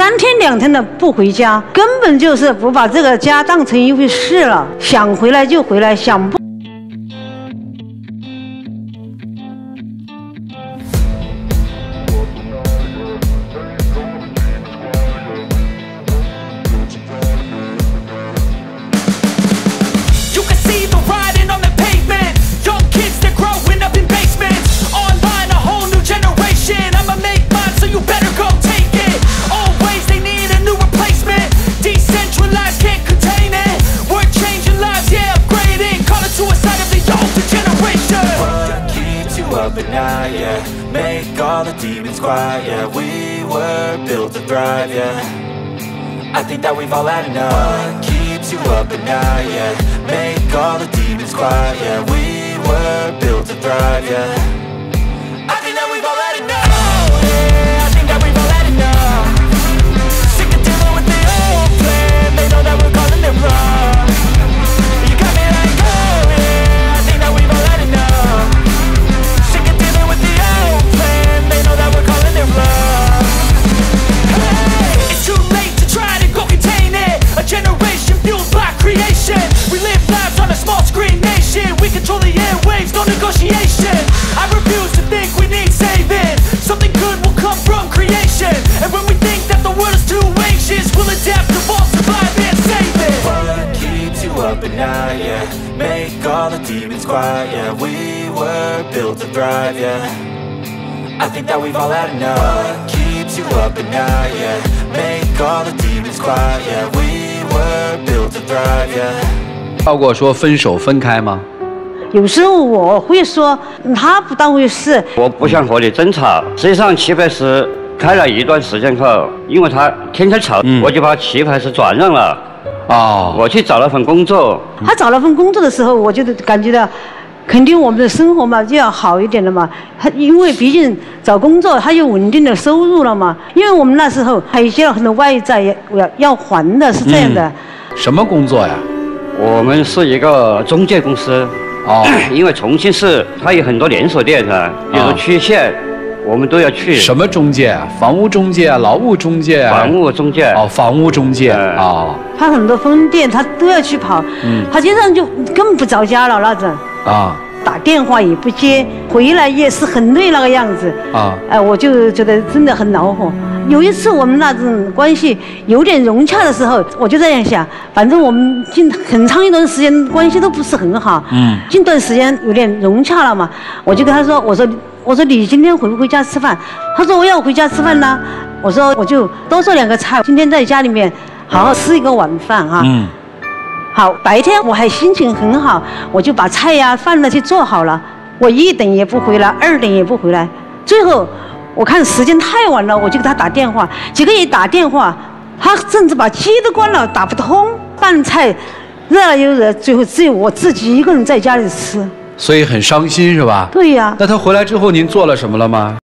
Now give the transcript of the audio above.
3天2天的不回家，根本就是不把这个家当成一回事了，想回来就回来，想不。 At night, yeah. Make all the demons quiet, yeah. We were built to thrive, yeah. I think that we've all had enough. What keeps you up at night, yeah. Make all the demons quiet, yeah. We were built to thrive, yeah. I think that we've all had enough. Oh, yeah, I think that we've all had enough. Sick of dealing with the old plan. They know that we're calling it wrong. You got me like, oh, yeah, I think that we've all had enough. We live lives on a small screen nation. We control the airwaves, no negotiation. I refuse to think we need saving. Something good will come from creation. And when we think that the world is too anxious, we'll adapt, evolve, survive and save it. What keeps you up at night, yeah. Make all the demons quiet, yeah. We were built to thrive, yeah. I think that we've all had enough. What keeps you up at night, yeah. Make all the demons quiet, yeah. We were built to thrive, yeah. 到过说分手分开吗？ 有时候我会说他不当回事。 我不想和你争吵。实际上棋牌室开了一段时间后，因为他天天吵，我就把棋牌室转让了。哦，我去找了份工作。 他找了份工作的时候，我就感觉到，肯定我们的生活嘛就要好一点了嘛。他因为毕竟找工作，他有稳定的收入了嘛。因为我们那时候还有一些很多外债要还的，是这样的。 什么工作呀？ 我们是一个中介公司，哦，因为重庆市它有很多连锁店啊，比如区县，我们都要去。什么中介啊？房屋中介啊，劳务中介啊？房屋中介。哦，房屋中介啊。 他很多分店，他都要去跑，他经常就更不着家了那种。啊。打电话也不接，回来也是很累那个样子。啊。我就觉得真的很恼火。 有一次我们那种关系有点融洽的时候，我就这样想，反正我们很长一段时间关系都不是很好，近段时间有点融洽了嘛，我就跟他说，我说你今天回不回家吃饭？他说我要回家吃饭呢。我说我就多做2个菜，今天在家里面好好吃一个晚饭啊。好，白天我还心情很好，我就把菜呀饭那些做好了，我1点也不回来，2点也不回来，最后。 我看时间太晚了，我就给他打电话，结果一打电话，他甚至把机都关了，打不通。饭菜热了又热，最后只有我自己一个人在家里吃， 所以很伤心是吧？ 对呀。 那他回来之后，您做了什么了吗？